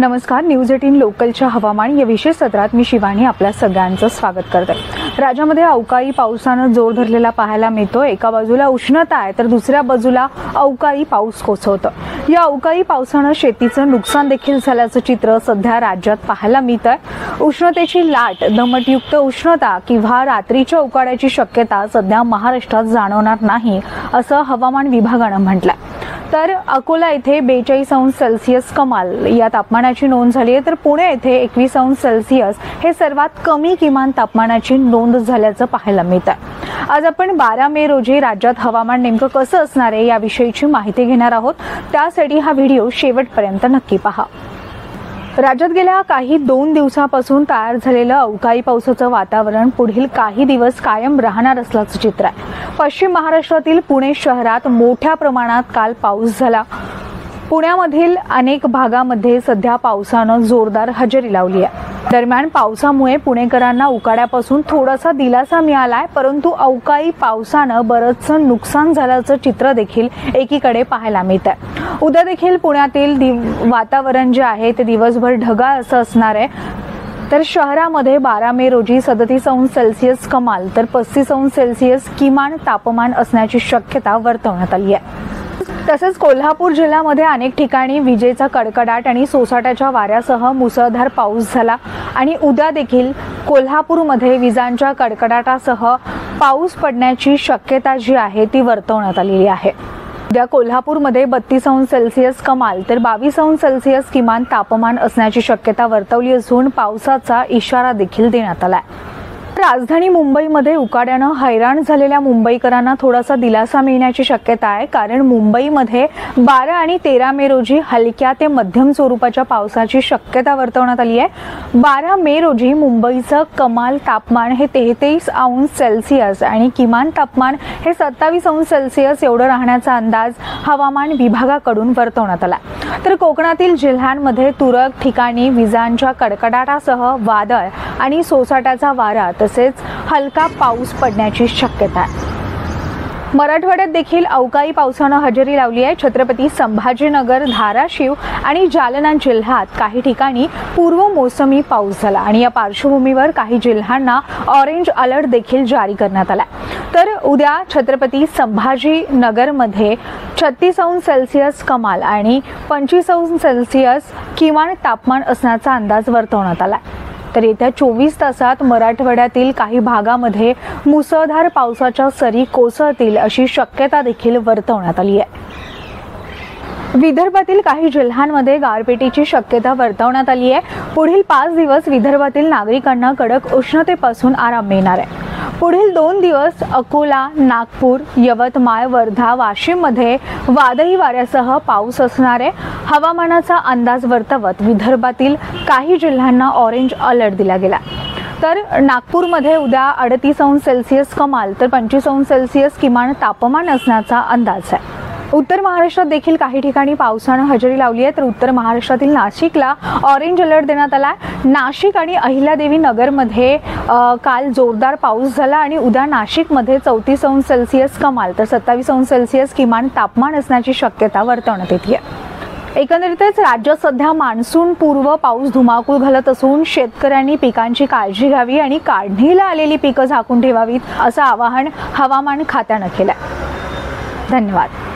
नमस्कार, न्यूज 18 लोकलच्या हवामान या विशेष सत्रात मी शिवानी आपल्या सगळ्यांचं स्वागत करते। राज्यामध्ये अवकाळी पावसानं जोर धरलेला पाहायला मिळतो। एका बाजूला उष्णता आहे तर दुसऱ्या बाजूला अवकाळी पाऊस कोसळतो। या अवकाळी पावसानं शेतीचं नुकसान देखील झाल्याचं चित्र सध्या राज्यात पाहायला मिळतंय। उष्णतेची लाट, दमटयुक्त उष्णता किंवा रात्रीच्या उकाड्याची शक्यता सध्या महाराष्ट्रात जाणवणार नाही असं हवामान विभागानं म्हटलंय। तर अकोला येथे 42 अंश सेल्सिअस कमाल या तापमानाची नोंद झाली आहे, तर पुणे येथे 21 अंश सेल्सिअस हे सर्वात कमी किमान तापमानाची नोंद झाल्याचं पाहायला मिळतं। आज आपण 12 मे रोजी राज्यात हवामान नेमकं कसं असणार आहे याविषयीची माहिती घेणार आहोत। त्यासाठी हा व्हिडिओ शेवटपर्यंत नक्की पहा। राज्यात गेल्या काही 2 दिवसापासून तयार झालेलं अवकाळी पावसाचं वातावरण पुढील काही दिवस कायम राहणार असल्याचं चित्र आहे। पश्चिम महाराष्ट्रातील पुणे शहरात मोठ्या प्रमाणात काल पाऊस झाला। पुण्यामधील अनेक भागामध्ये सध्या पावसानं जोरदार हजेरी लावली आहे। दरम्यान पावसामुळे पुणेकरांना उकाड्यापासून थोडासा दिलासा मिळालाय, परंतु अवकाळी पावसानं बरंचसं नुकसान झाल्याचं चित्र देखील एकीकडे पाहायला मिळतंय। उद्या देखील पुण्यातील वातावरण जे आहे ते दिवसभर ढगाळ असं असणार आहे। तर शहरामध्ये 12 मे रोजी 37 अंश सेल्सिअस कमाल तर 35 अंश सेल्सिअस किमान तापमान असण्याची शक्यता वर्तवण्यात आली आहे। तसेच कोल्हापूर जिल्ह्यामध्ये अनेक ठिकाणी विजेचा कडकडाट आणि सोसाट्याच्या वाऱ्यासह मुसळधार पाऊस झाला आणि उद्या देखील कोल्हापूरमध्ये विजांच्या कडकडाटासह पाऊस पडण्याची शक्यता जी आहे ती वर्तवण्यात आलेली आहे। उद्या कोल्हापूरमध्ये 32 अंश सेल्सिअस कमाल तर 22 अंश सेल्सिअस किमान तापमान असण्याची शक्यता वर्तवली असून पावसाचा इशारा देखील देण्यात आलाय। राजधानी मुंबईमध्ये उकाड्यानं हैराण झालेल्या मुंबईकरांना थोडासा दिलासा मिळण्याची शक्यता आहे, कारण मुंबईमध्ये 12 आणि 13 मे रोजी हलक्या ते मध्यम स्वरूपाच्या पावसाची शक्यता वर्तवण्यात आली आहे। 12 मे रोजी मुंबईचं कमाल तापमान हे 33 अंश सेल्सिअस आणि किमान तापमान हे 27 अंश सेल्सिअस एवढं राहण्याचा अंदाज हवामान विभागाकडून वर्तवण्यात आला। तर कोकणातील जिल्ह्यांमध्ये तुरळक ठिकाणी विजांच्या कडकडाटासह वादळ आणि सोसाट्याचा वारा तसेच हलका पाऊस पडण्याची शक्यता आहे। मराठवाड्यात देखील अवकाळी पावसानं हजेरी लावली आहे। छत्रपती संभाजीनगर, धाराशिव आणि जालना जिल्ह्यात काही ठिकाणी पूर्व मोसमी पाऊस झाला आणि या पार्श्वभूमीवर काही जिल्ह्यांना ऑरेंज अलर्ट देखील जारी करण्यात आला। तर उद्या छत्रपती संभाजीनगरमध्ये 36 अंश सेल्सिअस कमाल आणि 25 अंश सेल्सिअस किमान तापमान असण्याचा अंदाज वर्तवण्यात आला। तर येत्या 24 तासात मराठवाड्यातील काही भागामध्ये मुसळधार पावसाच्या सरी कोसळतील अशी शक्यता देखील वर्तवण्यात आली आहे। विदर्भातील काही जिल्ह्यांमध्ये गारपिटीची शक्यता वर्तवण्यात आली आहे। पुढील 5 दिवस विदर्भातील नागरिकांना कडक उष्णतेपासून आराम मिळणार आहे। पुढील 2 दिवस अकोला, नागपूर, यवतमाळ, वर्धा, वाशिममध्ये वादळी वाऱ्यासह पाऊस असणार आहे। हवामानाचा अंदाज वर्तवत विदर्भातील काही जिल्ह्यांना ऑरेंज अलर्ट दिला गेला। तर नागपूरमध्ये उद्या 38 अंश सेल्सिअस कमाल तर 25 अंश सेल्सिअस किमान तापमान असण्याचा अंदाज आहे। उत्तर महाराष्ट्रात देखील काही ठिकाणी पावसानं हजेरी लावली आहे। तर उत्तर महाराष्ट्रातील नाशिकला ऑरेंज अलर्ट देण्यात आला। नाशिक आणि अहिल्यादेवी नगरमध्ये काल जोरदार पाऊस झाला आणि उद्या नाशिकमध्ये 34 अंश सेल्सिअस कमाल तर 27 अंश सेल्सिअस किमान तापमान असण्याची शक्यता वर्तवण्यात येते। एकंदरीतच राज्यात सध्या मान्सून पूर्व पाऊस धुमाकूळ घालत असून शेतकऱ्यांनी पिकांची काळजी घ्यावी आणि काढणीला आलेली पिकं झाकून ठेवावीत असं आवाहन हवामान खात्यानं केलंय। धन्यवाद।